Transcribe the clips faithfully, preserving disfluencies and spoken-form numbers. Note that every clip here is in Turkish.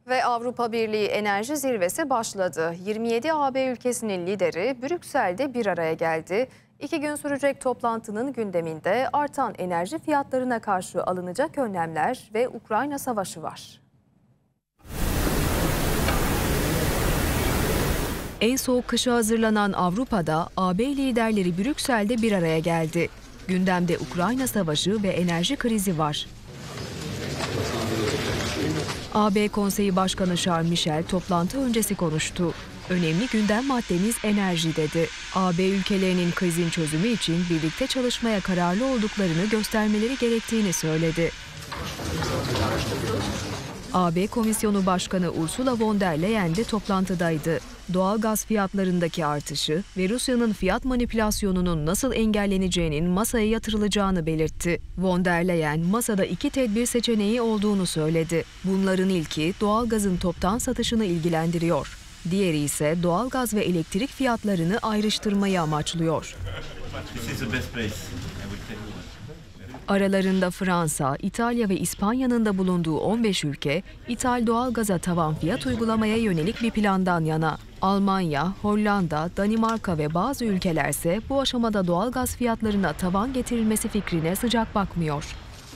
Ve Avrupa Birliği Enerji Zirvesi başladı. yirmi yedi A B ülkesinin lideri Brüksel'de bir araya geldi. İki gün sürecek toplantının gündeminde artan enerji fiyatlarına karşı alınacak önlemler ve Ukrayna Savaşı var. En soğuk kışa hazırlanan Avrupa'da A B liderleri Brüksel'de bir araya geldi. Gündemde Ukrayna Savaşı ve enerji krizi var. A B Konseyi Başkanı Charles Michel toplantı öncesi konuştu. Önemli gündem maddemiz enerji dedi. A B ülkelerinin krizin çözümü için birlikte çalışmaya kararlı olduklarını göstermeleri gerektiğini söyledi. A B Komisyonu Başkanı Ursula von der Leyen de toplantıdaydı. Doğal gaz fiyatlarındaki artışı ve Rusya'nın fiyat manipülasyonunun nasıl engelleneceğinin masaya yatırılacağını belirtti. Von der Leyen masada iki tedbir seçeneği olduğunu söyledi. Bunların ilki doğal gazın toptan satışını ilgilendiriyor. Diğeri ise doğal gaz ve elektrik fiyatlarını ayrıştırmayı amaçlıyor. Aralarında Fransa, İtalya ve İspanya'nın da bulunduğu on beş ülke, ithal doğalgaza tavan fiyat uygulamaya yönelik bir plandan yana. Almanya, Hollanda, Danimarka ve bazı ülkelerse bu aşamada doğalgaz fiyatlarına tavan getirilmesi fikrine sıcak bakmıyor.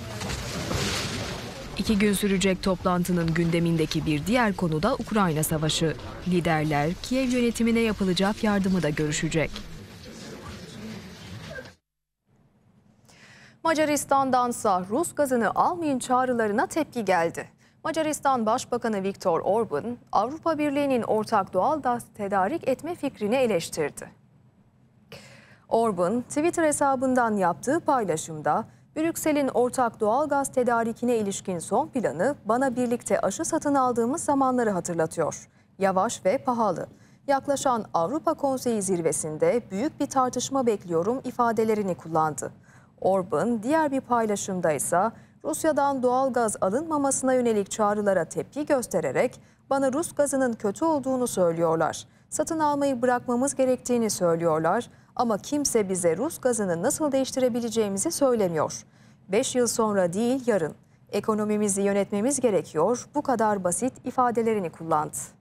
İki gün sürecek toplantının gündemindeki bir diğer konu da Ukrayna Savaşı. Liderler Kiev yönetimine yapılacak yardımı da görüşecek. Macaristan'dansa Rus gazını almayın çağrılarına tepki geldi. Macaristan Başbakanı Viktor Orban, Avrupa Birliği'nin ortak doğal gaz tedarik etme fikrini eleştirdi. Orban, Twitter hesabından yaptığı paylaşımda, Brüksel'in ortak doğal gaz tedarikine ilişkin son planı bana birlikte aşı satın aldığımız zamanları hatırlatıyor. Yavaş ve pahalı. Yaklaşan Avrupa Konseyi zirvesinde büyük bir tartışma bekliyorum ifadelerini kullandı. Orban diğer bir paylaşımda ise Rusya'dan doğal gaz alınmamasına yönelik çağrılara tepki göstererek bana Rus gazının kötü olduğunu söylüyorlar. Satın almayı bırakmamız gerektiğini söylüyorlar ama kimse bize Rus gazını nasıl değiştirebileceğimizi söylemiyor. Beş yıl sonra değil yarın. Ekonomimizi yönetmemiz gerekiyor. Bu kadar basit ifadelerini kullandı.